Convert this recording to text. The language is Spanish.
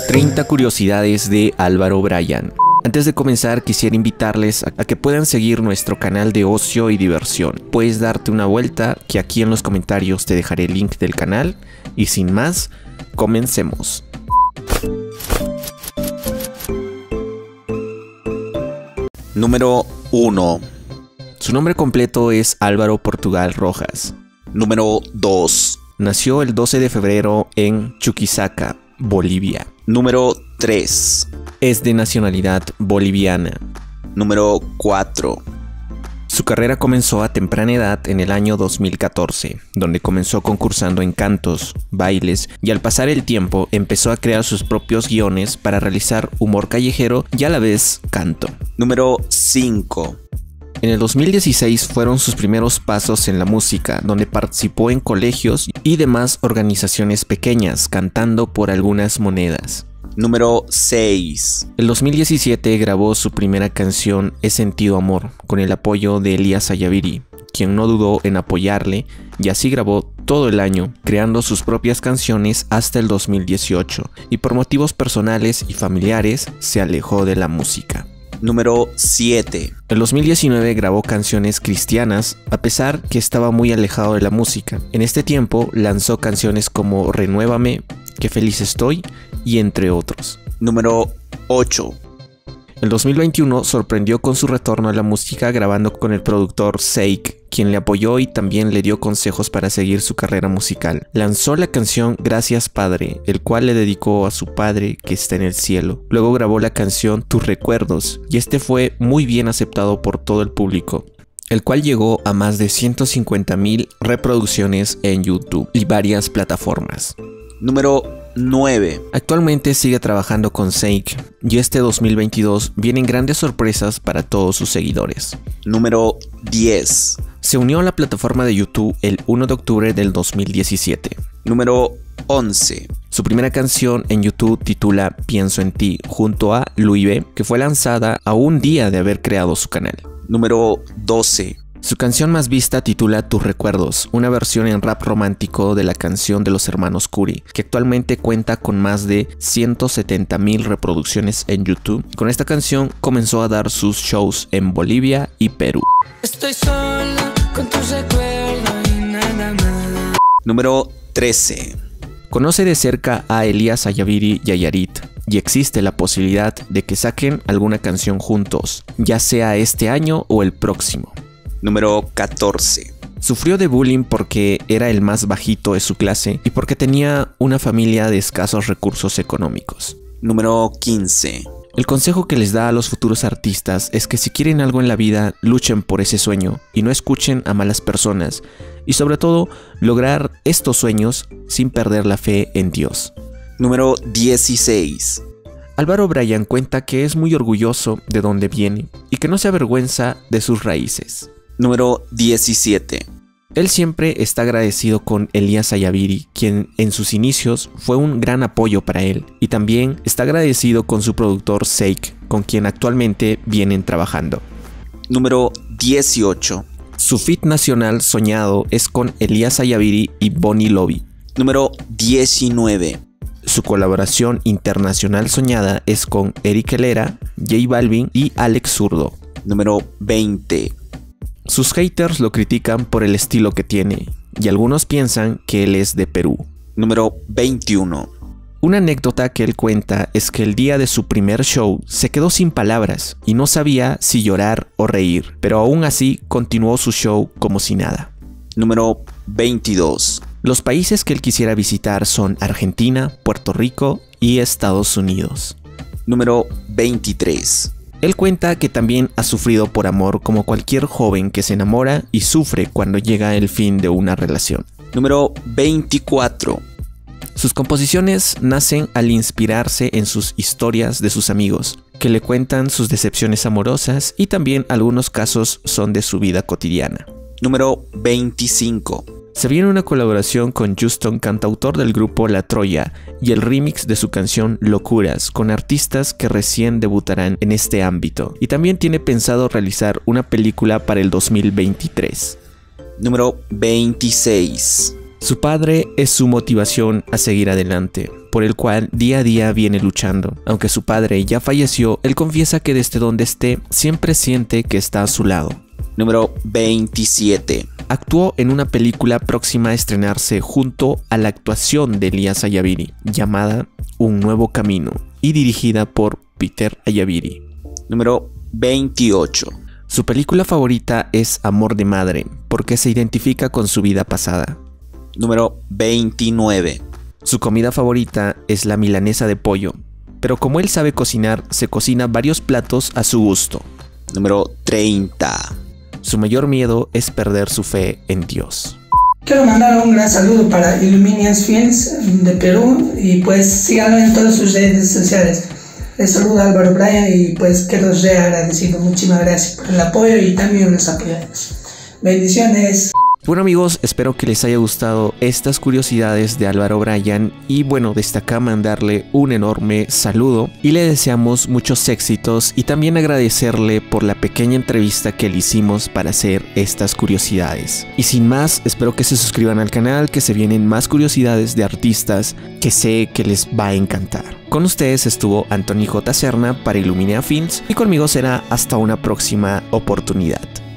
30 curiosidades de Álvaro Bryan. Antes de comenzar, quisiera invitarles a que puedan seguir nuestro canal de ocio y diversión. Puedes darte una vuelta, que aquí en los comentarios te dejaré el link del canal. Y sin más, comencemos. Número 1. Su nombre completo es Álvaro Portugal Rojas. Número 2. Nació el 12 de febrero en Chuquisaca, Bolivia. Número 3. Es de nacionalidad boliviana. Número 4. Su carrera comenzó a temprana edad en el año 2014, donde comenzó concursando en cantos, bailes y al pasar el tiempo empezó a crear sus propios guiones para realizar humor callejero y a la vez canto. Número 5. En el 2016 fueron sus primeros pasos en la música, donde participó en colegios y demás organizaciones pequeñas, cantando por algunas monedas. Número 6. El 2017 grabó su primera canción He Sentido Amor, con el apoyo de Elías Ayaviri, quien no dudó en apoyarle, y así grabó todo el año, creando sus propias canciones hasta el 2018, y por motivos personales y familiares se alejó de la música. Número 7. En 2019 grabó canciones cristianas, a pesar que estaba muy alejado de la música. En este tiempo lanzó canciones como Renuévame, Qué feliz estoy y entre otros. Número 8. En 2021 sorprendió con su retorno a la música grabando con el productor Seik, quien le apoyó y también le dio consejos para seguir su carrera musical. Lanzó la canción Gracias Padre, el cual le dedicó a su padre que está en el cielo. Luego grabó la canción Tus Recuerdos, y este fue muy bien aceptado por todo el público, el cual llegó a más de 150,000 reproducciones en YouTube y varias plataformas. Número 9. Actualmente sigue trabajando con Seik y este 2022 vienen grandes sorpresas para todos sus seguidores. Número 10. Se unió a la plataforma de YouTube el 1 de octubre del 2017. Número 11. Su primera canción en YouTube titula Pienso en ti junto a Luibe, que fue lanzada a un día de haber creado su canal. Número 12. Su canción más vista titula Tus Recuerdos, una versión en rap romántico de la canción de los hermanos Curi, que actualmente cuenta con más de 170,000 reproducciones en YouTube. Con esta canción comenzó a dar sus shows en Bolivia y Perú. Estoy sola con tus recuerdos y nada más. Número 13. Conoce de cerca a Elías Ayaviri y a Yarit, y existe la posibilidad de que saquen alguna canción juntos, ya sea este año o el próximo. Número 14. Sufrió de bullying porque era el más bajito de su clase y porque tenía una familia de escasos recursos económicos. Número 15. El consejo que les da a los futuros artistas es que si quieren algo en la vida, luchen por ese sueño y no escuchen a malas personas, y sobre todo, lograr estos sueños sin perder la fe en Dios. Número 16. Álvaro Bryan cuenta que es muy orgulloso de donde viene y que no se avergüenza de sus raíces. Número 17. Él siempre está agradecido con Elías Ayaviri, quien en sus inicios fue un gran apoyo para él, y también está agradecido con su productor Seik, con quien actualmente vienen trabajando. Número 18. Su feat nacional soñado es con Elías Ayaviri y Bonnie Lobby. Número 19. Su colaboración internacional soñada es con Eric Helera, J Balvin y Alex Zurdo. Número 20. Sus haters lo critican por el estilo que tiene, y algunos piensan que él es de Perú. Número 21. Una anécdota que él cuenta es que el día de su primer show se quedó sin palabras y no sabía si llorar o reír, pero aún así continuó su show como si nada. Número 22. Los países que él quisiera visitar son Argentina, Puerto Rico y Estados Unidos. Número 23. Él cuenta que también ha sufrido por amor como cualquier joven que se enamora y sufre cuando llega el fin de una relación. Número 24. Sus composiciones nacen al inspirarse en sus historias de sus amigos, que le cuentan sus decepciones amorosas, y también algunos casos son de su vida cotidiana. Número 25. Se viene una colaboración con Juston, cantautor del grupo La Troya, y el remix de su canción Locuras, con artistas que recién debutarán en este ámbito. Y también tiene pensado realizar una película para el 2023. Número 26. Su padre es su motivación a seguir adelante. Por por el cual día a día viene luchando. Aunque su padre ya falleció, él confiesa que desde donde esté siempre siente que está a su lado. Número 27. Actuó en una película próxima a estrenarse junto a la actuación de Elías Ayaviri, llamada Un Nuevo Camino, y dirigida por Peter Ayaviri. Número 28. Su película favorita es Amor de Madre, porque se identifica con su vida pasada. Número 29. Su comida favorita es la milanesa de pollo, pero como él sabe cocinar, se cocina varios platos a su gusto. Número 30. Su mayor miedo es perder su fe en Dios. Quiero mandar un gran saludo para Illuminians Films de Perú y pues síganlo en todas sus redes sociales. Les saluda Álvaro Bryan y pues quedo re agradecido. Muchísimas gracias por el apoyo y también los apoyamos. Bendiciones. Bueno amigos, espero que les haya gustado estas curiosidades de Álvaro Bryan y bueno, desde acá mandarle un enorme saludo y le deseamos muchos éxitos y también agradecerle por la pequeña entrevista que le hicimos para hacer estas curiosidades. Y sin más, espero que se suscriban al canal, que se vienen más curiosidades de artistas que sé que les va a encantar. Con ustedes estuvo Anthony J. Serna para Illumina Films y conmigo será hasta una próxima oportunidad.